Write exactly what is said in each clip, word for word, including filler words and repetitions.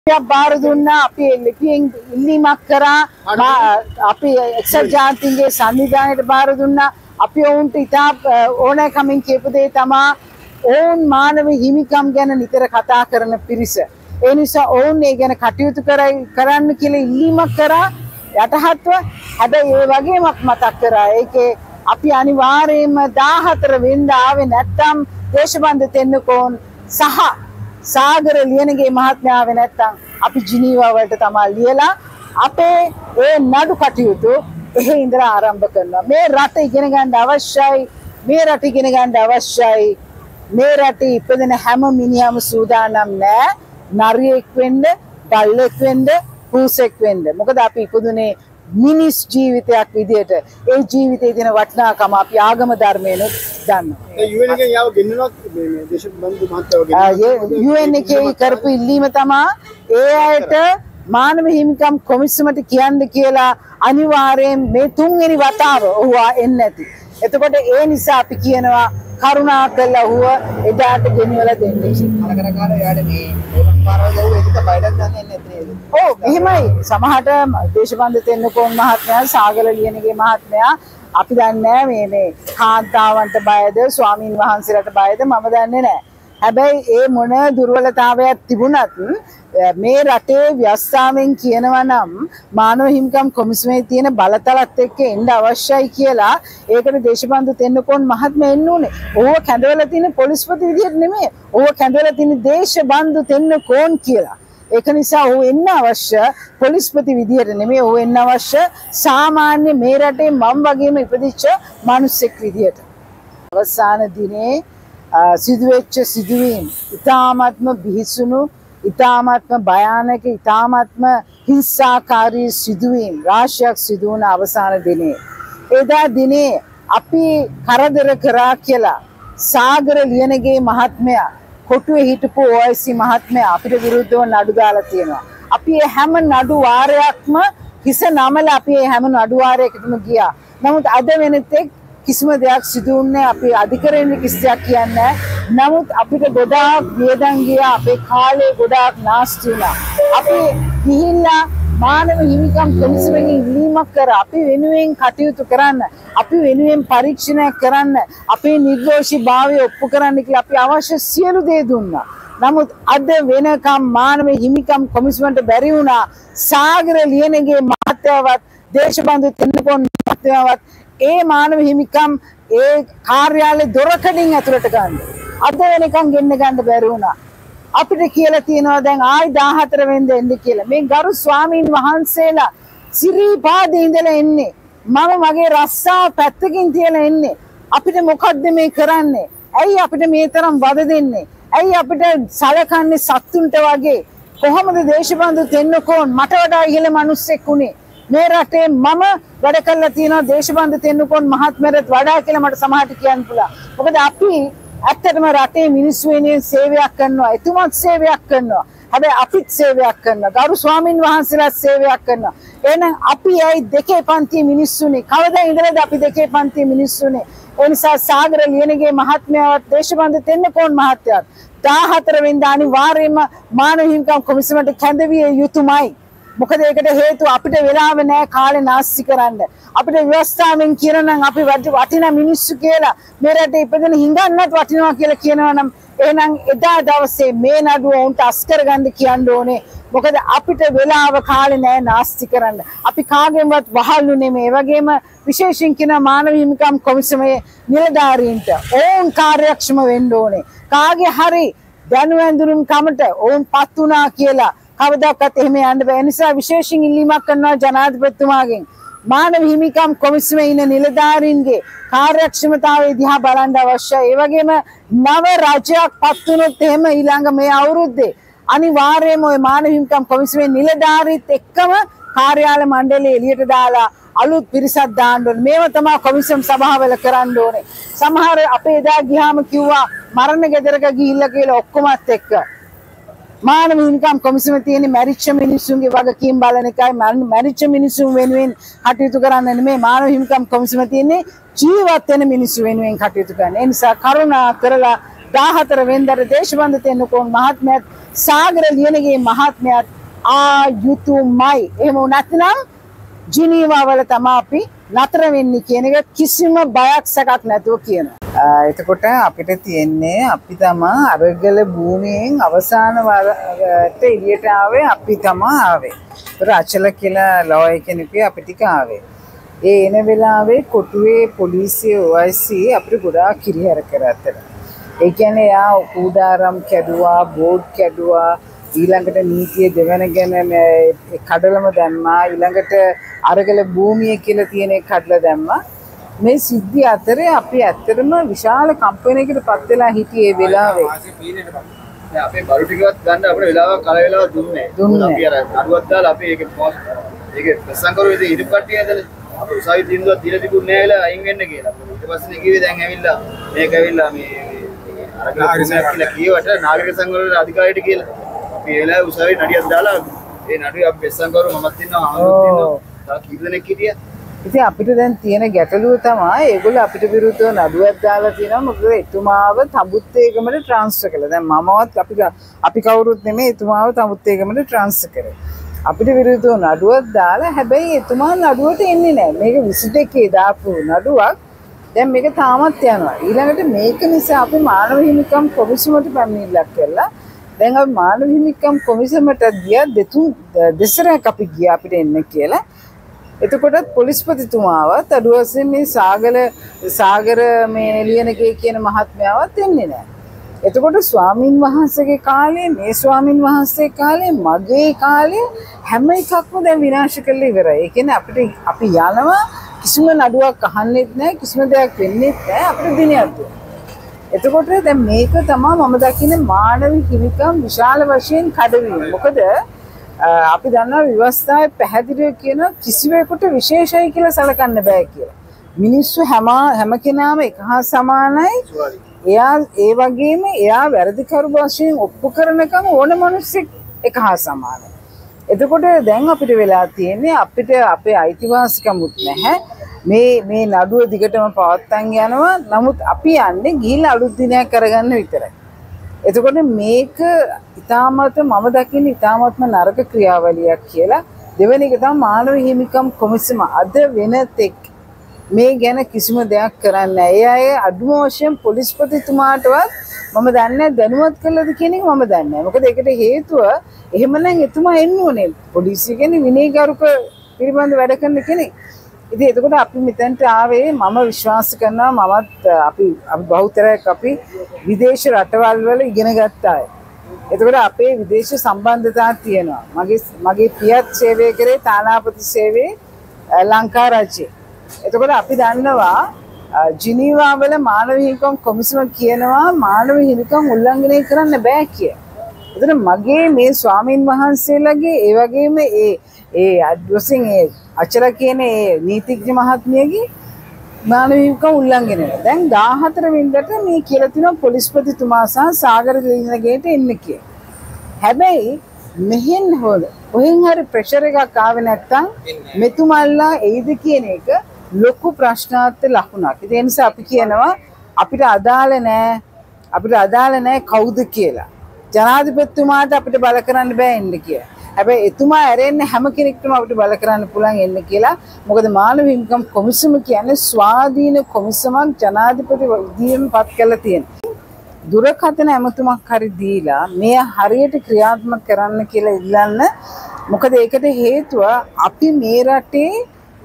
බාර දුන්නා අපි ලිපියෙන් ඉල්ලීමක් කරා අපි එක්සත් ජාතීන්ගේ සංවිධානයට බාර දුන්නා අපි ඔවුන්ට ඉතා ඕනෑකමින් කියපු දේ තමයි ඔවුන් මානව හිමිකම් ගැන නිතර කතා කරන පිරිස ඒ නිසා ඔවුන් ඒ ගැන කටයුතු කරන්න කියලා ඉල්ලීමක් කරා යටහත්ව හැබැයි ඒ වගේමක් මතක් කරා ඒකේ අපි අනිවාර්යයෙන්ම දාහතර වෙනිදා ආවේ නැත්තම් දේශබන්ධ තෙන්නකෝන් සහ सागर लियनगे महात्म्याව නැත්තම් අපි ජිනීවා වලට තමයි ලියලා අපේ ඒ නඩු කටයුතු එහෙ ඉඳලා ආරම්භ කරනවා මේ රට ඉගෙන ගන්න අවශ්‍යයි මේ රට ඉගෙන ගන්න අවශ්‍යයි මේ රටේ ඉපදෙන හැම මිනිහම සූදානම් නෑ නරියෙක් වෙන්න බල්ලෙක් වෙන්න පූසෙක් වෙන්න මොකද අපි ඉපදුනේ මිනිස් ජීවිතයක් විදියට ඒ ජීවිතයේ තියෙන වටිනාකම අපි ආගම ධර්මයෙන් දන්නවා ඒ යූ එන් එකෙන් යාව ගෙන්නනොත් මේ දේශබන්දු මහත්තයව ගෙන්නනවා යූ එන් එකේ කරපු ඉල්ලීම තමයි ඒ අයට මානව හිමිකම් කොමිසමට කියන්න කියලා අනිවාර්යයෙන් මේ තුන්වෙනි වතාව ඔහු එන්නේ නැති. එතකොට ඒ නිසා අපි කියනවා කරුණා කළා ඔහුව එදාට ගෙනියලා දෙන්න කියලා. අලකරකාර යාට මේ ඕනක් පාරවල් ගහුව එකට බයිඩන් දන්නේ නැත්තේ නේද? ඔව් එහෙමයි. සමහරට දේශබන්ධ තෙන්නකෝන් මහත්මයා සාගල ලියනගේ මහත්මයා අපි දන්නේ මේ මේ කාන්තාවන්ට බයද ස්වාමින් වහන්සේලාට බයද මම දන්නේ නැහැ. හැබැයි ඒ මොන දුර්වලතාවයක් තිබුණත් මේ රටේ ව්‍යවස්ථාවෙන් කියනවා නම් මානව හිමිකම් කොමිසමේ තියෙන බලතලත් එක්ක එන්න අවශ්‍යයි කියලා ඒකට දේශබන්ධු තෙන්නකෝන් මහත්මයා එන්න උනේ. ඕව කැඳවලා තියෙන පොලිස්පති විදියට නෙමෙයි. ඕව කැඳවලා තියෙන දේශබන්ධු තෙන්නකෝන් කියලා. ඒක නිසා ਉਹ එන්න අවශ්‍ය පොලිස්පති විදියට නෙමෙයි ਉਹ එන්න අවශ්‍ය සාමාන්‍ය මේ රටේ මම වගේම ඉපදිච්ච මිනිස්සෙක් විදියට. අවසාන දිනේ සිදුවෙච්ච සිදුවීම් ඉතාමත්ම බිහිසුණු ඉතාමත්ම භයානක ඉතාමත්ම හිංසාකාරී සිදුවීම් රාශියක් සිදු වුණ අවසාන දිනේ එදා දිනේ අපි කරදර කරා කියලා සාගර ලියනගේ මහත්මයා කොටුවේ හිටපු ඕ ආයි සී මහත්මයා අපිට විරුද්ධව නඩු දාලා තියෙනවා. අපි මේ හැම නඩු වාරයක්ම හිස නමලා අපි මේ හැම නඩු වාරයකටම ගියා. නමුත් අද වෙනතෙක් කිසිම දෙයක් සිදු වුණේ අපි අධිකරණයේ කිසියක් කියන්නේ නමුත් අපිට ගොඩාක් වේදන් ගියා අපේ කාලේ ගොඩාක් නාස්ති වුණා. අපි ගිහිල්ලා මානව හිමිකම් කොමිසමෙන් ඉල්ලීමක් කරා අපි වෙනුවෙන් කටයුතු කරන්න අපි වෙනුවෙන් පරීක්ෂණයක් කරන්න අපේ නිර්දෝෂීභාවය ඔප්පු කරන්න කියලා අපි අවශ්‍ය සියලු දේ දුන්නා. නමුත් අද වෙනකම් මානව හිමිකම් කොමිසමට බැරි වුණා සාගර ලියනගේ මහත්යවත් දේශබන්ධු තෙන්නකෝන් මහත්යවත් ඒ මානව හිමිකම් ඒ කාර්යාලේ දොරකඩින් ඇතුළට ගන්න. අද වෙනකම් ගෙන්න ගන්න බැරි වුණා. අපිට කියලා තියෙනවා දැන් ආයි දාහතර වෙනිදා එන්න කියලා. මේ ගරු ස්වාමීන් වහන්සේලා සිරිපාදේ ඉඳලා එන්නේ. මම මගේ රස්සා පැත්තකින් තියලා එන්නේ. අපිට මොකද්ද මේ කරන්නේ? ඇයි අපිට මේ තරම් වද දෙන්නේ? ඇයි අපිට සලකන්නේ සත්තුන්ට වගේ? කොහොමද දේශබන්ධු තෙන්නකෝන් මට වඩා ඉහළ මිනිස්සෙක් උනේ? මේ රටේ මම වැඩ කළා තියෙනවා දේශබන්ධු තෙන්නකෝන් මහත්මයාට වඩා කියලා මට සමහරට කියන්න පුළුවන්. මොකද අපි ඇත්තටම රටේ මිනිස්සු වෙනුවෙන් සේවයක් කරනවා. එතුමත් සේවයක් කරනවා. හැබැයි අපිත් සේවයක් කරනවා. ගරු ස්වාමින් වහන්සේලාත් සේවයක් කරනවා. එහෙනම් අපි ඇයි දෙකේ පන්තියේ මිනිස්සුනේ? කවදා ඉඳලාද අපි දෙකේ පන්තියේ මිනිස්සුනේ? ඒ නිසා සාගර ලියනගේ මහත්මයාවත් දේශබන්ධු තෙන්නකෝන් මහත්මයාත් දාහතර වෙනිදා අනිවාර්යයෙන්ම මානව හිමිකම් කොමිසමට කැඳවිය යුතුමයි. මොකද ඒකට හේතුව අපිට වෙලාව නැහැ කාලේ නාස්ති කරන්න. අපිට ව්‍යවස්ථාවෙන් කියනනම් අපි වටිනා මිනිස්සු කියලා මේ රටේ ඉපදෙන හිඟන්නත් වටිනවා කියලා කියනවා නම් එහෙනම් එදා දවසේ මේ නඩුව උන්ට අස් කරගන්න කියන්න ඕනේ. මොකද අපිට වෙලාව කාලේ නැහැ නාස්ති කරන්න. අපි කාගෙන්වත් වහල්ු නෙමෙයි. ඒ වගේම විශේෂයෙන් කියන මානව හිමිකම් කොමිසමේ නිලධාරීන්ට ඕන් කාර්යක්ෂම වෙන්න ඕනේ. කාගේ හරි දැනුවැඳුරුම් කමට ඕන් පත් වුණා කියලා කවදාකවත් එහෙම යන්න බෑ. ඒ නිසා විශේෂයෙන් ඉල්ලීමක් කරනවා ජනාධිපතිතුමාගෙන් මානව හිමිකම් කොමිසමේ ඉන්න නිලධාරීන්ගේ කාර්යක්ෂමතාවය දිහා බලන්න අවශ්‍යයි. ඒ වගේම නව රජයක් පත් වුණොත් එහෙම ඊළඟ මේ අවුරුද්දේ අනිවාර්යයෙන්ම ওই මානව හිමිකම් කොමිසමේ නිලධාරීත් එක්කම කාර්යාල මණ්ඩලය එළියට දාලා අලුත් පිරිසක් දාන්න ඕනේ. මේව තමයි කොමිසම් සභාවල කරන්න ඕනේ. සමහර අපේ එදා ගියාම කිව්වා මරණ ගෙදරක ගිහිල්ලා කියලා ඔක්කොමත් එක්ක මානව හිමිකම් කොමිසමේ තියෙන මැරිච්ච මිනිස්සුන්ගේ වගකීම් බලන එකයි මැරිච්ච මිනිස්සුන් වෙනුවෙන් කටයුතු කරන්න නෙමෙයි මානව හිමිකම් කොමිසමේ තියෙන්නේ ජීවත් වෙන මිනිස්සු වෙනුවෙන් කටයුතු කරන්න. ඒ නිසා කරුණා කරලා දාහතර වෙනිදාට දේශබන්ධ තෙන්නකෝන් මහත්මයාත් සාගර ලියනගේ මහත්මයාත් ආ යුතුයමයි. එහෙම නැත්නම් ජිනීවා වල තමයි අපි නතර වෙන්නේ කියන එක කිසිම බයක් සැකක් නැතුව කියනවා. එතකොට අපිට තියෙන්නේ අපි තමයි අරගල භූමියෙන් අවසාන වරට එළියට ආවේ අපි තමයි ආවේ. ඒතර අචල කියලා ලෝය කෙනෙකුගේ අපි ටික ආවේ. ඒ එන වෙලාවේ කොටුවේ පොලිසිය ඔ ආයි සී අපිට ගොඩාක් කිරිහැර කරත්තර. ඒ කියන්නේ යා කූඩාරම් කැඩුවා, බෝඩ් කැඩුවා, ඊළඟට නීතිය දෙවන ගැන කඩලම දැම්මා, ඊළඟට අරගල භූමිය කියලා තියෙන එක කඩලා දැම්මා. මේ සිද්ධි අතරේ අපි ඇත්තටම විශාල කම්පැනියකට පත් වෙලා හිටියේ වෙලාවේ. දැන් අපේ බරු ටිකවත් ගන්න අපේ වෙලාවක් කල වෙලාවක් දුන්නේ නැහැ. අපි අර අඩුවක් දාලා අපි ඒක ඒක ප්‍රසංග කරුවේ ඉතින් ඉදි කට්ටිය ඇදලා අපි උසාවි තීන්දුවක් දීලා තිබුණේ නැහැ වෙලා අයින් වෙන්න කියලා. ඊට පස්සේ කිව්වේ දැන් ඇවිල්ලා මේක ඇවිල්ලා මේ අරගල භූමියක් කියලා කියවට නාගරික සංවර්ධන අධිකාරියට කියලා. අපි ඒ වෙලාවේ උසාවි නඩියක් දාලා ඒ නඩුවේ අපි ප්‍රසංග කරුව මමත් ඉන්නවා ආනන්දත් ඉන්නවා. තව කීප දෙනෙක් හිටියා. ඉතින් අපිට දැන් තියෙන ගැටලුව තමයි ඒගොල්ලෝ අපිට විරුද්ධව නඩුවක් දාලා තියෙනවා. මොකද එතුමාව තඹුත්තේගමට ට්‍රාන්ස්ෆර් කළා. දැන් මමවත් අපි අපි කවුරුත් නෙමෙයි එතුමාව තඹුත්තේගමට ට්‍රාන්ස්ෆර් කරේ. අපිට විරුද්ධව නඩුවක් දාලා හැබැයි එතුමා නඩුවට එන්නේ නැහැ. මේක විසි දෙකේ දාපු නඩුවක්. දැන් මේක තාමත් යනවා. ඊළඟට මේක නිසා අපි මානව හිමිකම් කොමිසමට පැමිණිල්ලක් කළා. දැන් අපි මානව හිමිකම් කොමිසමට ගියා දෙතුන් දෙසරක් අපි ගියා අපිට එන්න කියලා. එතකොටත් පොලිස්පතිතුමාවත් අඩු වශයෙන් මේ සාගර සාගර මේ ලියනගේ කියන මහත්මයාවත් එන්නේ නැහැ. එතකොට ස්වාමින් වහන්සේගේ කාලේ මේ ස්වාමින් වහන්සේ කාලේ මගේ කාලේ හැම එකක්ම දැන් විනාශ කරලා ඉවරයි. ඒ කියන්නේ අපිට අපි යනවා කිසිම නඩුවක් අහන්නෙත් නැහැ, කිසිම දෙයක් වෙන්නෙත් නැහැ, අපිට දිනයක් දුන්නා. එතකොට දැන් මේක තමයි මම දකින්නේ මානව හිමිකම් විශාල වශයෙන් කඩවීම. මොකද අපි දන්නවා ව්‍යවස්ථාවේ පැහැදිලිව කියන කිසිවෙකුට විශේෂයි කියලා සලකන්න බෑ කියලා. මිනිස්සු හැම හැම කෙනාම එක හා සමානයි. එයා ඒ වගේම එයා වැරදිකරු වශයෙන් ඔප්පු කරනකම් ඕන මිනිස්සෙක් එක හා සමානයි. එතකොට දැන් අපිට වෙලා තියෙන්නේ අපිට අපේ අයිතිවාසිකමුත් නැහැ. මේ මේ නඩුව දිගටම පවත්වාගෙන යනවා. නමුත් අපි යන්නේ ගිහිල්ලා අලුත් දිනයක් කරගන්න විතරයි. එතකොට මේක ඉතාමත් මම දකින්නේ ඉතාමත්ම නරක ක්‍රියාවලියක් කියලා. දෙවෙනි එක තමයි මානව හිමිකම් කොමිසම අද වෙනතෙක් මේ ගැන කිසිම දෙයක් කරන්නේ නැහැ. ඒ අය අඩුම වශයෙන් පොලිස්පතිතුමාටවත් මම දන්නේ දැනුවත් කළාද කියන එක මම දන්නේ නැහැ. මොකද ඒකට හේතුව එහෙමනම් එතුමා එන්න ඕනේ. පොලිසිය කියන්නේ විනයගරුක පිළිබඳ වැඩ කරන කෙනෙක්. ඉතින් එතකොට අපි මෙතනට ආවේ මම විශ්වාස කරනවා මමත් අපි අපි බහුතරයක් අපි විදේශ රටවල් වල ඉගෙන ගත්තා අය. එතකොට අපේ විදේශ සම්බන්ධතා තියෙනවා. මගේ මගේ පියත් සේවය කරේ තානාපති සේවයේ ලංකා රජයේ. එතකොට අපි දන්නවා ජිනීවා වල මානව හිමිකම් කොමිසම කියනවා මානව හිමිකම් උල්ලංඝනය කරන්න බෑ කියලා. එතන මගේ මේ ස්වාමින් වහන්සේලාගේ ඒ වගේම ඒ ඒ අද්වසින් ඒ අචල කියන ඒ නීතිඥ මහත්මියගේ මානව හිමිකම් උල්ලංඝනය වෙනවා. දැන් දාහතර වෙනිදාට මේ කියලා තියෙනවා පොලිස්පතිතුමා සහ සාගර ලියනගේට එන්න කියලා. හැබැයි මෙහෙන් හොද කොහෙන් හරි ප්‍රෙෂර් එකක් ආවේ නැත්තම් මෙතුමල්ලා එයිද කියන එක ලොකු ප්‍රශ්නාර්ථ ලකුණක්. ඒ නිසා අපි කියනවා අපිට අදාළ නෑ අපිට අදාළ නෑ කවුද කියලා. ජනාධිපතිතුමාට අපිට බල කරන්න බෑ එන්න කියලා. හැබැයි එතුමා ඇරෙන්නේ හැම කෙනෙක්ටම අපිට බල කරන්න පුළුවන් එන්න කියලා. මොකද මානව හිමිකම් කොමිසම කියන්නේ ස්වාධීන කොමිසමක් ජනාධිපති විදියෙන් පත් කරලා තියෙනවා. දුරකථන ඇමතුමක් හරි දීලා මේ හරියට ක්‍රියාත්මක කරන්න කියලා ඉල්ලන්න. මොකද ඒකට හේතුව අපි මේ රටේ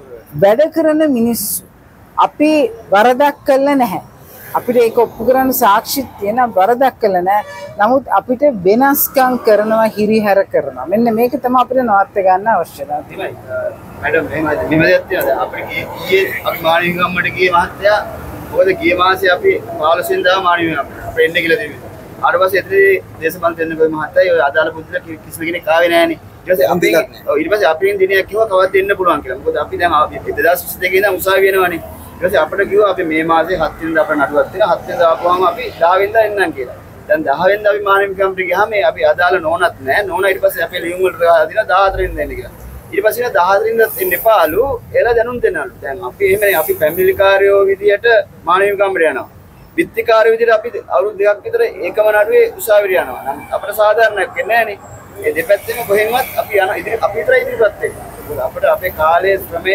වැඩ කරන මිනිස්සු අපි වරදක් කළා නැහැ. අපිට ඒක ඔප්පු කරන්න සාක්ෂිත් තියෙන වරදක් කළා නැහැ. නමුත් අපිට වෙනස්කම් කරනවා, හිරිහැර කරනවා. මෙන්න මේක තමයි අපිට නවත්ත ගන්න අවශ්‍යතාවය. මැඩම් මෙහෙම දෙයක් තියෙනවා. අපිට ඊයේ අපි මානව හිමිකම්මට ගියේ මහත්තයා මොකද ගිය මාසේ අපි පහළොස් වෙනිදා මානව හිමිකම් අපිට එන්න කියලා දෙන්නේ. ඊට පස්සේ එතනදී දේශපාලන දෙන්න කොයි මහත්තයා ඔය අදාළ පුදුල කිසිම කෙනෙක් ආවේ නැහනේ. ඊට පස්සේ අපි ඊට පස්සේ අපි දිනයක් කිව්වා කවද්ද එන්න පුළුවන් කියලා. මොකද අපි දැන් දෙදාස් විසි දෙකේ ඉඳන් උසාවි වෙනවනේ. ඊට පස්සේ අපිට කිව්වා අපි මේ මාසේ හත් වෙනිදා අපේ නඩුවක් තියෙනවා. හත් වෙනිදා ආපුවාම අපි දහ වෙනිදා එන්නම් කියලා. දැන් දහ වෙනිදා අපි මානව හිමිකම්ට ගියාම මේ අපි අදාළ නෝනත් නැහැ. නෝනා ඊට පස්සේ අපේ ලියුම් වලට ගහලා දිනා දාහතර වෙනිදා එන්න කියලා. ඊට පස්සේ දාහතර වෙනිදා එන්න එපාලු. එලා දැනුම් දෙන්නලු. දැන් අපි එහෙමනේ අපි පැමිණිලිකාරයෝ විදියට මානව හිමිකම්ට යනවා. විත්තිකාර විදිහට අපි අවුරුදු දෙකක් විතර ඒකම නඩුවේ උසාවියට යනවා. නම් අපිට සාධාරණයක් වෙන්නේ නැහනේ. ඒ දෙපැත්තෙම කොහෙන්වත් අපි යන ඉදිරි අපි විතරයි ඉදිරියපත් වෙන්නේ. අපිට අපේ කාලයේ ශ්‍රමය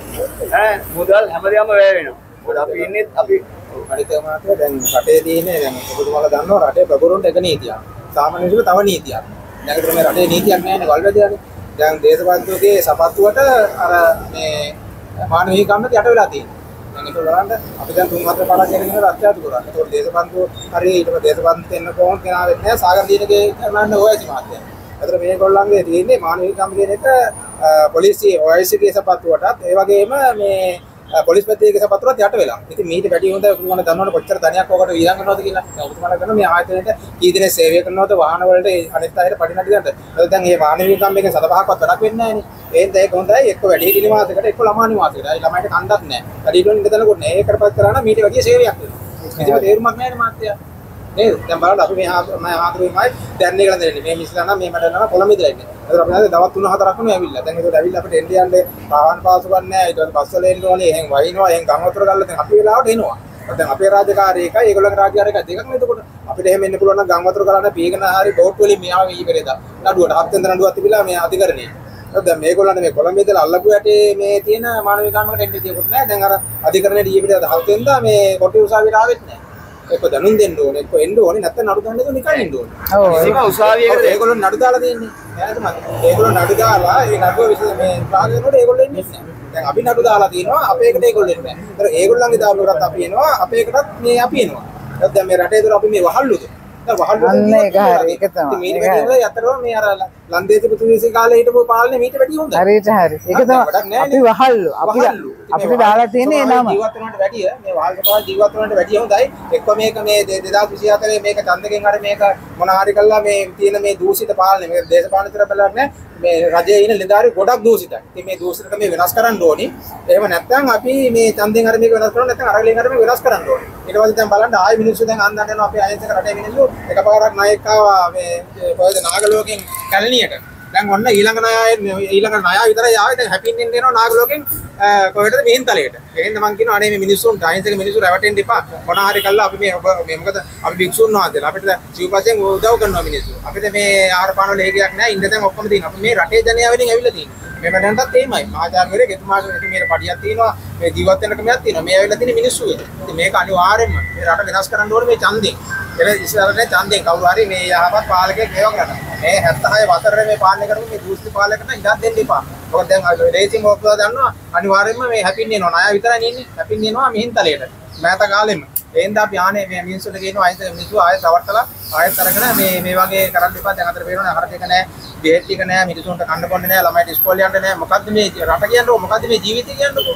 ඈ මුදල් හැමදේම වැය වෙනවා. මොකද අපි ඉන්නේ අපි අනිත් මාතෘ දැන් රටේ තියෙන්නේ දැන් ඔබතුමාලා දන්නවා රටේ ප්‍රබුරුන්ට එක නීතියක්. සාමාන්‍ය විදිහට තව නීතියක්. දැන් ඒකට මේ රටේ නීතියක් නැහැනේ වල්වැදියානේ. දැන් දේශපාලනයේ සපත්තුවට අර මේ මානව හිමිකම්මට යට වෙලා තියෙනවා. දැන් ඒක බලන්න අපි දැන් තුන් හතර පාරක් යනකොට අත්‍යාතු කරා. ඒකට දේශපාලනය හරි ඊට පස්සේ දේශපාලන දෙන්න කොහොමද කෙනාවෙත් නැහැ සාගර දීනගේ කරන්න ඕයයි මාත්‍ය. ඒතර මේගොල්ලන්ගේ තියෙන්නේ මානව හිමිකම් කියන එක පොලිසිය ඔයසි කේස පත්තුවටත් ඒ වගේම මේ පොලිස් පැත්තේ සපත්තුවත් යට වෙලා. ඉතින් මීට වැඩි හොඳ ඔබතුමාලා දන්නවනේ කොච්චර ධනයක් ඔකට වියදම් කරනවද කියලා. දැන් ඔබතුමාලා කරන මේ ආයතනයේ කී දිනේ සේවය කරනවද වාහන වලට අනිත් අයට පඩි නඩි ගන්නද. ඒත් දැන් මේ වාහන විකම් එකෙන් සතපහක්වත් වැඩක් වෙන්නේ නැහැ නේ. ඒත් ඒක හොඳයි එක්ක වැඩි හිටි නිවාසයකට එක්ක ළමා නිවාසයකට. ඒ ළමයිට කණ්ඩක් නැහැ. වැඩි හිටුන් ඉඳ දනකොට නේ ඒකටපත් කරා නම් මීට වැඩි සේවයක් වෙනවා. කිසිම තේරුමක් නැහැ නේ මාත්‍යා. නේද? දැන් බලන්න අපි මේ මම ආතුරුමයි දැන් එකලා දෙන්නේ. මේ මිස්ලා නම් මේ මට නම් කොළඹ ඉඳලා ඉන්නේ. ඒතර අපි නැද දවස් තුන හතරක් වුණා ඇවිල්ලා. දැන් ඒකට ඇවිල්ලා අපිට එන්න යන්නේ පාවන් පාසු ගන්න නැහැ. ඊට පස්සේ බස් වල එන්න ඕනේ. එහෙන් වහිනවා. එහෙන් ගම් වතුර ගල්ලා දැන් අපි වෙලාවට එනවා. දැන් අපේ රාජකාරී එකයි ඒගොල්ලන්ගේ රාජකාරී එකයි දෙකක් නේද කොට. අපිට එහෙම එන්න පුළුවන් නම් ගම් වතුර ගලන්න පීගන හරි බෝට් වලින් මෙයාව ඊ පෙරේදා. නඩුවට හත් වෙනද නඩුවක් තිබිලා මේ අධිකරණේ. දැන් මේගොල්ලන්ට මේ කොළඹ ඉඳලා අල්ලපු යටේ මේ තියෙන මානව කාමකට එන්න දෙයක්වත් නැහැ. දැන් අර අධිකරණේ ඊ පෙරේදා හත් වෙනදා මේ කොටි උසාවියට ආවෙත් නැහැ. එක්ක දැනුම් දෙන්න ඕනේ එක්ක එන්න ඕනේ නැත්නම් නඩු ගන්න එක නිකන් එන්න ඕනේ. ඔව් ඒක උසාවියකට ඒගොල්ලෝ නඩු දාලා දෙන්නේ. නේද මම? ඒගොල්ලෝ නඩු දාලා ඒ නඩුව විශ්ව මේ භාග කරනකොට ඒගොල්ලෝ එන්නේ නැහැ. දැන් අපි නඩු දාලා තියෙනවා අපේකට ඒගොල්ලෝ එන්නේ නැහැ. ඒතර ඒගොල්ලන්ගේ දාපුවටත් අපි එනවා අපේකටත් මේ අපි එනවා. දැන් මේ රටේ දොර අපි මේ වහල්ලුද? දැන් වහල්ලු අන්න ඒක හරි ඒක තමයි. මේක කියන්නේ අතරම මේ අර ලන්දේසි පුතුවිසි කාලේ හිටපු පාලනේ මීට වැඩි හොඳයි. හරියට හරි. ඒක තමයි අපි වහල්ලු. අපි අපිට දාලා තියෙන්නේ ඒ නම. ජීවත් වෙනවට වැඩිය මේ වහල් කපාල ජීවත් වෙනවට වැඩිය හොඳයි. එක්ක මේක මේ දෙදාස් විසිහතරේ මේක ඡන්දකෙන් අර මේක මොන හරි කළා මේ තියෙන මේ දූෂිත පාලනේ මේ දේශපාලන විතර බලන්නේ නැහැ. මේ රජයේ ඉන්න ලෙඩාරි ගොඩක් දූෂිතයි. ඉතින් මේ දූෂිතකම වෙනස් කරන්න ඕනි. එහෙම නැත්නම් අපි මේ ඡන්දෙන් අර මේක වෙනස් කරනවා නැත්නම් අරගලෙන් අර මේක වෙනස් කරන්න ඕනි. ඊට පස්සේ දැන් බලන්න ආයෙ මිනිස්සු දැන් අන්දන්න යනවා අපේ අයන්සක රටේ මිනිස්සු එකපාරක් නායක ආවා මේ කොහෙද නාගලෝකෙන් කැලණියට. දැන් ඔන්න ඊළඟ නායය ඊළඟ නායය විතරයි ආවේ. දැන් හැපින්ෙන් දෙනවා නාගලෝකෙන් කොහෙටද මෙහෙන්තලයට. එහෙනම් මම කියනවා අනේ මේ මිනිස්සුන්ට අයන්සක මිනිස්සු රැවටෙන්න එපා. මොන හරි කළා අපි මේ මේ මොකද අපි භික්ෂුන් වහන්සේලා අපිට සිව්පස්යෙන් උදව් කරනවා මිනිස්සු. අපිට මේ ආහාර පාන වල හේගයක් නැහැ. ඉන්න දැන් ඔක්කොම තියෙනවා. අපි මේ රටේ ජනයාව වෙනින් ඇවිල්ලා තියෙනවා. මේ මඩන්ටත් එහෙමයි. මහාචාර්යවරයෙක් එතුමාගේ මේ පඩියක් තියෙනවා. මේ ජීවත් වෙන්න ක්‍රමයක් තියෙනවා. මේ ඇවිල්ලා තියෙන මිනිස්සු වෙද. ඉතින් මේක අනිවාර්යෙන්ම මේ රට වෙනස් කරන්න ඕනේ මේ ඡන්දෙන්. එල ඉස්සරහට ඡන්දෙන් කවුරු හරි මේ යහපත් පාලකයෙක් හේව කරන්න. මේ හැත්තෑ වසරේ මේ පාලනය කරපු මේ දූෂිත පාලකකට ඉඩක් දෙන්න එපා. මොකද දැන් රේසින් ඔක්කොම දන්නවා අනිවාර්යෙන්ම මේ හැපින් එනවා. ණය විතරයි ඉන්නේ. හැපින් එනවා මිහින්තලයට. මෑත කාලෙම. එහෙනම් අපි ආනේ මේ මිනිස්සුන්ට කියනවා අයින්ස මිනිස්සු ආයෙත් රවට්ටලා ආයෙත් අරගෙන මේ මේ වගේ කරන්න එපා. දැන් අතර පේනවනේ අහකට එක නැහැ. බෙහෙත් ටික නැහැ. මිනිස්සුන්ට කන්න බොන්න නැහැ. ළමයිට ඉස්කෝලේ යන්න නැහැ. මොකද්ද මේ රට කියන්නේ? මොකද්ද මේ ජීවිතය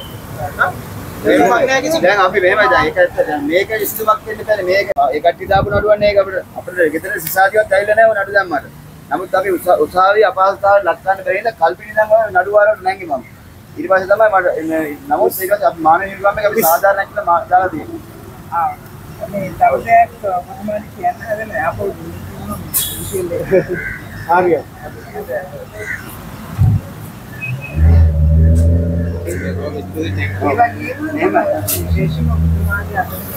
කියන්නේ? දැන් අපි මෙහෙමයි දැන් ඒක ඇත්ත දැන් මේක ඉස්තුමක් වෙන්න බැරි මේක ඒ කට්ටිය දාපු නඩුවන්නේ ඒක අපිට අපිට ගෙදර සිසාදියවත් ඇවිල්ලා නැහැ නඩු දැම්මට. නමුත් අපි උසාවියේ අපහසුතාවය ලක් ගන්න බැරි ඉඳලා කල්පිනි නම් නඩු වලට නැංගි මම. ඊට පස්සේ තමයි මට නමුත් ඒකත් අපි මානව හිමිකම් එක අපි සාධාරණයක් කියලා දාලා තියෙනවා. ආ මේ තවදයක් කොහොමද කියන්න හදන්නේ අපෝ විශේෂ හරිය. විශේෂම කුමාරී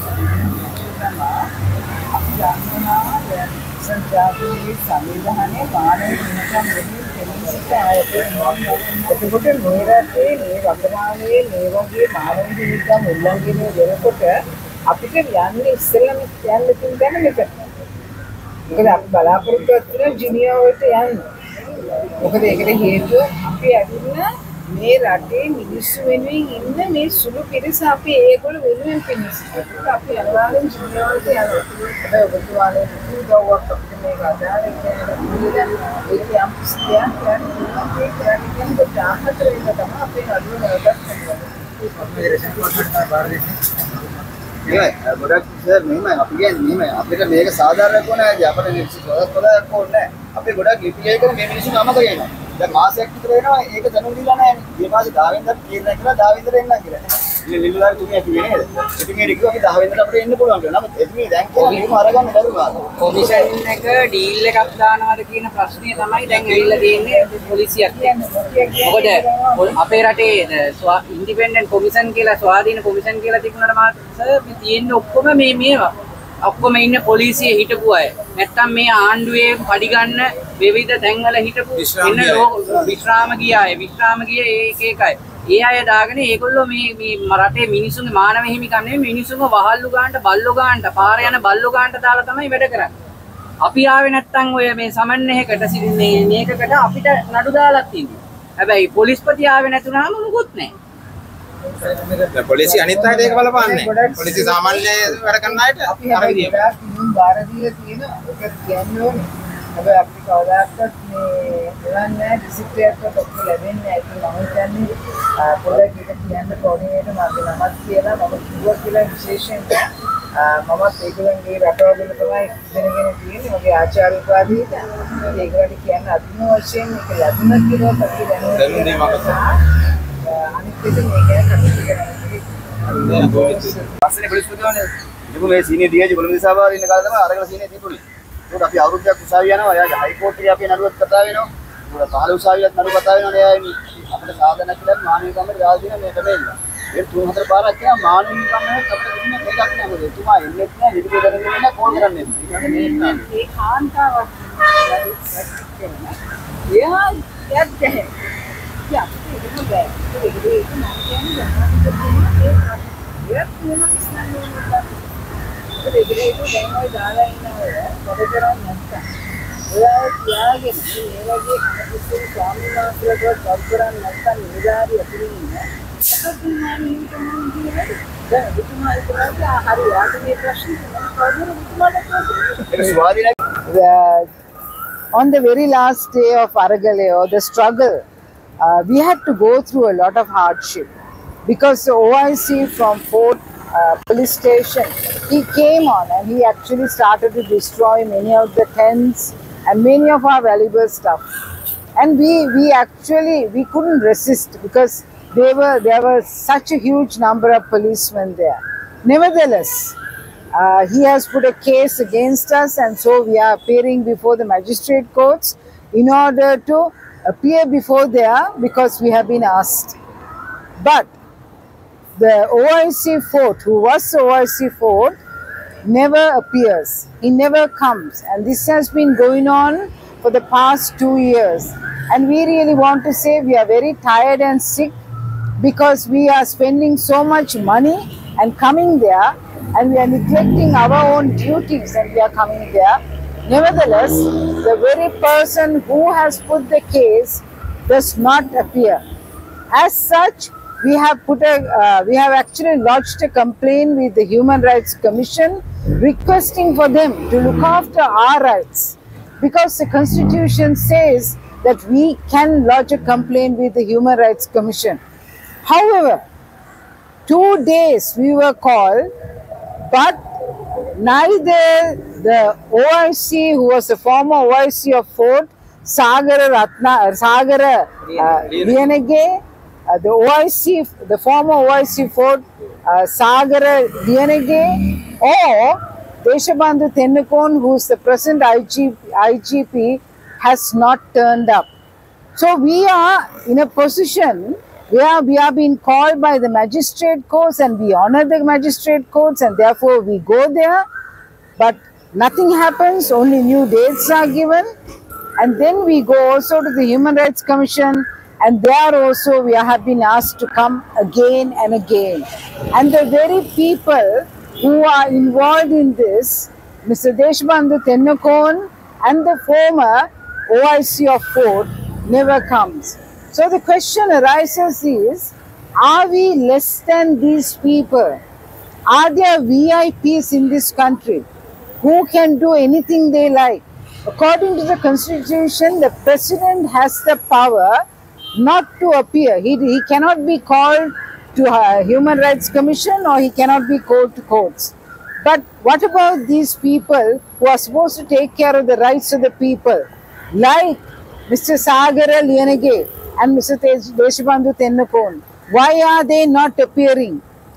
අපේ සංජාතනයේ සංවිධානයේ මානව හිමිකම් වෙනුවෙන් කෙනෙකුට ආයතන එතකොට මේ රටේ මේ වර්තමානයේ මේ වගේ මානව හිමිකම් උල්ලංඝනය වෙනකොට අපිට යන්නේ ඉස්සෙල්ලාම යන්න තියෙන දැන මෙතන. මොකද අපි බලාපොරොත්තු වෙන ජිනියාවට යන්න. මොකද ඒකට හේතුව අපි ඇවිල්ලා මේ රටේ මිනිස්සු වෙනුවෙන් ඉන්න මේ සුළු පිරිස අපි ඒගොල්ලෝ වෙනුවෙන් පිනිස්සු. අපි අනිවාර්යෙන් ජිනියාවට යනවා. හැබැයි ඔබතුමාලේ උදව්වක් අපිට මේක අදාළ කියන්නේ ඒක යම් ස්ථියක් කියන්නේ අපේ කරන්නේ දාහතර වෙන තමයි අපේ නඩුව නඩත් කරනවා. අපේ රෙසිප් වලට බාර දෙන්නේ. ඒ ගොඩක් සර් මෙහෙමයි අපි කියන්නේ මෙහෙමයි අපිට මේක සාධාරණයක් ඕනේ අපිට නිශ්චිතවත් පොලක් ඕනේ අපි ගොඩක් ලිපියක මේ මිනිස්සු නමක කියනවා දැන් මාසයක් විතර වෙනවා ඒක දැනුම් දීලා නැහැ මේ මාසේ දාවෙන්ද තීරණය කළා දාවෙන්ද එන්න කියලා නිලධාරි තුමිය කිව්වේ නේද? ඉතින් ඒක කිව්වා අපි දහ වෙනිදාට අපිට එන්න පුළුවන් කියලා. නමුත් එතුමිය දැන් කියලා මේක අරගන්න බැරුවා. කොමිෂන් එක ඩීල් එකක් දානවාද කියන ප්‍රශ්නේ තමයි දැන් ඇවිල්ලා තියෙන්නේ පොලිසියක්. මොකද අපේ රටේ ඉන්ඩිපෙන්ඩන්ට් කොමිෂන් කියලා ස්වාධීන කොමිෂන් කියලා තිබුණාට මාත් මේ තියෙන්නේ ඔක්කොම මේ මේවා. ඔක්කොම ඉන්නේ පොලිසියේ හිටපු අය. නැත්තම් මේ ආණ්ඩුවේ පඩි ගන්න විවිධ තැන්වල හිටපු ඉන්න විශ්‍රාම ගිය අය. විශ්‍රාම ගිය ඒක ඒකයි. ඒ අය දාගෙන ඒගොල්ලෝ මේ මේ රටේ මිනිසුන්ගේ මානව හිමිකම් නෙමෙයි මිනිසුන්ව වහල්ලු ගන්නට බල්ලෝ ගන්නට පාර යන බල්ලෝ ගන්නට දාලා තමයි වැඩ කරන්නේ. අපි ආවේ නැත්තම් ඔය මේ සමන්නෙහකට මේ මේකකට අපිට නඩු දාලා තියෙනවා. හැබැයි පොලිස්පති ආවේ නැතුනම මොකුත් නැහැ. පොලිසිය අනිත් අයට ඒක බලපාන්නේ නැහැ. පොලිසිය සාමාන්‍ය වැඩ කරන අයට අපි අර විදිහට බාර දීලා තියෙන එක කියන්නේ ඕනේ. හැබැයි අපි කවදාකවත් මේ දෙවන්නේ ඩිසිප්ලිනයකට ඔක්කොම ලැබෙන්නේ නැහැ. ඒක මම කියන්නේ පොඩ්ඩක් ඒක කියන්න කොහොමද මගේ නමක් කියලා මම කිව්වා කියලා විශේෂයෙන් මමත් ඒගොල්ලන්ගේ රටවල තමයි ඉගෙනගෙන තියෙන්නේ. මගේ ආචාර්ය උපාධියට ඒගොල්ලන්ට කියන්න අදින වශයෙන් මේක ලැබුණා කියලා අපි දැනුම් අනිත් එක මේක පස්සේ පොලිස්පතිවනේ ඉතින් මේ සීනියර් ඩීఐජි කොළඹ දිසාපාර ඉන්න කාලේ තමයි අරගෙන සීනියර් තිබුණේ. ඒකට අපි අවුරුද්දක් උසාවිය යනවා. එයාගේ හයි කෝට් එකේ අපි නඩුවක් කතා වෙනවා. ඒකට පහළ උසාවියත් නඩුව කතා වෙනවා. එයා අපිට සාධන කියලා මානවික කමෙන් දාලා දෙන මේ ක්‍රමෙන්න. ඒ තුන් හතර පාරක් කියනවා මානවික කමෙන් අපිට කිසිම දෙයක් නෑ. මොකද එතුමා එන්නේ නැහැ හිටපු දරන්නේ නැහැ කෝල් කරන්නේ. ඒ කාන්තාවක් එයා යද්දේ යා ඒක බෑ. ඒක ඒක නම් කියන්නේ ඒක වෙන කිසිම නෑ. ඒක ඒක දැන් ඔය දාලා ඉන්නවද වැඩ කරන්නේ නැත්තම්. ඔයා කියාගෙන මේ වගේ කනපිස්සු ස්වාමීන් වහන්සේලාට ජොබ් කරන්නේ නැත්තම් නිලධාරි අතුරින් ඉන්න. සකස්මානි හිතමන් කියන්නේ දැන් එතුමා ඉතලා හරි යාට මේ ප්‍රශ්නේ මොනවද on the very last day of Aragale or the struggle, uh, we had to go through a lot of hardship because the O I C from Fort uh, police station, he came on and he actually started to destroy many of the tents and many of our valuable stuff. And we we actually we couldn't resist because they were there was such a huge number of policemen there. Nevertheless, Uh, he has put a case against us, and so we are appearing before the magistrate courts in order to appear before there because we have been asked. But the O I C Fort, who was the O I C Fort, never appears. He never comes, and this has been going on for the past two years. And we really want to say we are very tired and sick because we are spending so much money and coming there, and we are neglecting our own duties and we are coming there. Nevertheless, the very person who has put the case does not appear. As such, we have put a, uh, we have actually lodged a complaint with the Human Rights Commission requesting for them to look after our rights, because the Constitution says that we can lodge a complaint with the Human Rights Commission. However, two days we were called, but neither the O I C, who was the former O I C of Fort, Sagara Ratna, Sagara uh, Liyanage, uh, the O I C, the former O I C Fort, uh, Sagara Liyanage, or Deshabandhu Tennukon, who is the present I G P, I G P, has not turned up. So we are in a position where we are being called by the magistrate courts, and we honor the magistrate courts, and therefore we go there, but nothing happens, only new dates are given. And then we go also to the Human Rights Commission, and there also we have been asked to come again and again. And the very people who are involved in this, Mister Deshabandhu Tennukon and the former O I C of Fort, never comes. So the question arises is, are we less than these people? Are there V I Ps in this country who can do anything they like? According to the Constitution, the President has the power not to appear. He, he cannot be called to a Human Rights Commission, or he cannot be called to courts. But what about these people who are supposed to take care of the rights of the people, like Mister Sagara Liyanage and Mister Deshabandhu Tennukon? Why are they not appearing?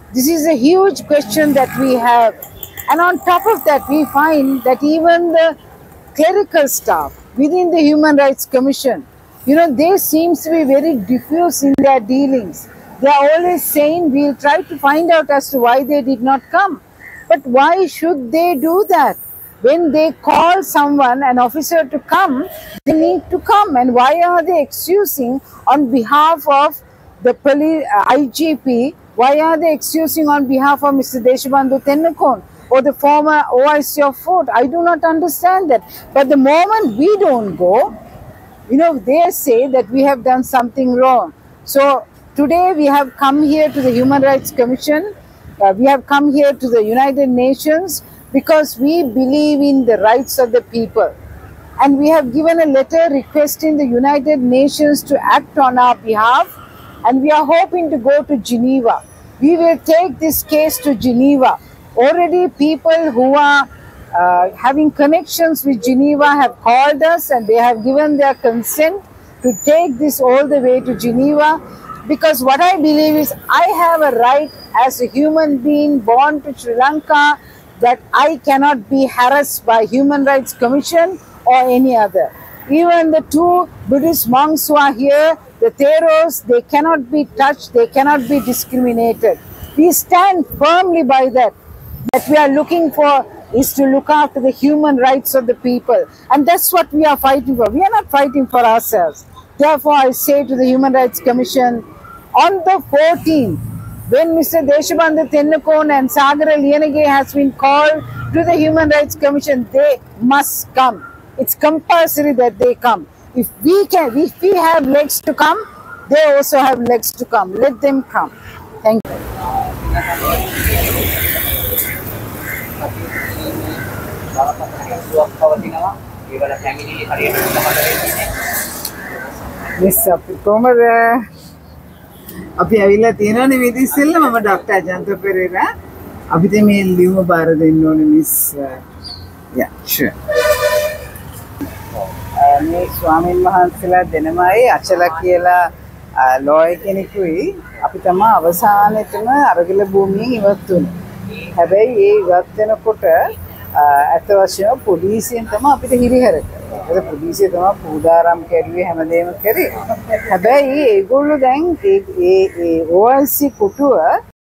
This is a huge question that we have. And on top of that, we find that even the clerical staff within the Human Rights Commission, you know, they seems to be very diffuse in their dealings. They are always saying, we'll try to find out as to why they did not come. But why should they do that? When they call someone, an officer, to come, they need to come. And why are they excusing on behalf of the police, uh, I G P? Why are they excusing on behalf of Mister Deshabandhu Tennakon or the former O I C of Fort? I do not understand that. But the moment we don't go, you know, they say that we have done something wrong. So today we have come here to the Human Rights Commission. Uh, we have come here to the United Nations because we believe in the rights of the people. And we have given a letter requesting the United Nations to act on our behalf. And we are hoping to go to Geneva. We will take this case to Geneva. Already people who are uh, having connections with Geneva have called us and they have given their consent to take this all the way to Geneva. Because what I believe is I have a right as a human being born to Sri Lanka that I cannot be harassed by Human Rights Commission or any other. Even the two Buddhist monks who are here, the Theros, they cannot be touched, they cannot be discriminated. We stand firmly by that. That we are looking for is to look after the human rights of the people. And that's what we are fighting for. We are not fighting for ourselves. Therefore, I say to the Human Rights Commission, on the fourteenth, when Mister Deshabandhu Tennakon and Sagara Liyanage has been called to the Human Rights Commission, they must come. It's compulsory that they come. If we can, if we have legs to come, they also have legs to come. Let them come. Thank you. Miss Apikomer, අපි ඇවිල්ලා තියෙනවනේ මේ ඉතිස්සෙල්ලා මම doctor Ajantha Perera අපිට මේ ලියුම බාර දෙන්න ඕනේ මිස් යා ෂුවර් මේ ස්වාමීන් වහන්සේලා දෙනමයි අචල කියලා ලෝයර් කෙනෙකුයි අපි තමයි අවසානෙටම අරගල භූමියෙන් ඉවත් වුනේ. හැබැයි ඒ ඉවත් වෙනකොට අත වශයෙන්ම පොලිසියෙන් තමයි අපිට හිරිහැර කරේ. ඒක පොලිසිය තමයි පූදාරම් කැරුවේ හැමදේම කරේ. හැබැයි ඒගොල්ලෝ දැන් ඒ ඒ O I C පුටුව